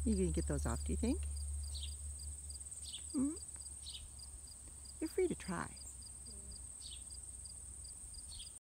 You can get those off, do you think? You're free to try.